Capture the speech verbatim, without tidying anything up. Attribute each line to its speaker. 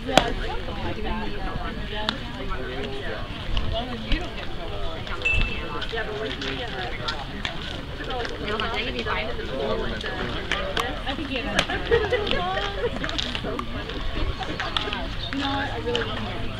Speaker 1: think you know. You know what? I really want to.